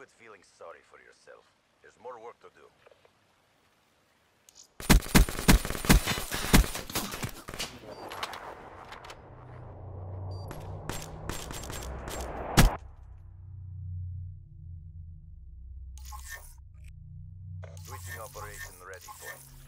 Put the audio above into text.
quit feeling sorry for yourself. There's more work to do. Switching operation ready point.